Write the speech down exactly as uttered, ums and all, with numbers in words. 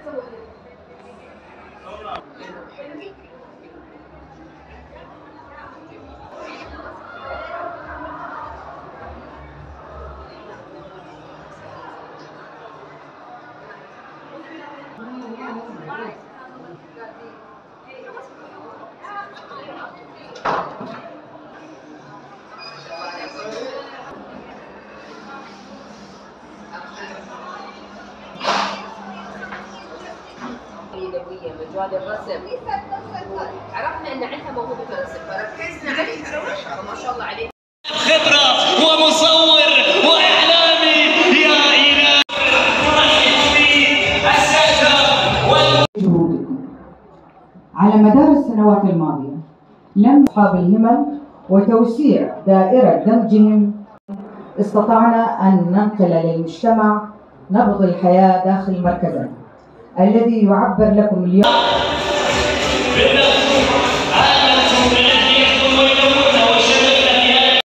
مجال الرسم عرفنا ان عندها موهبه الرسم فركزنا عليها وما شاء الله عليها خبره ومصور واعلامي يا الهي رشيد السنتر جهودكم على مدار السنوات الماضيه لم أصحاب الهمم وتوسيع دائره دمجهم استطعنا ان ننقل للمجتمع نبض الحياه داخل مركزنا الذي يعبر لكم اليوم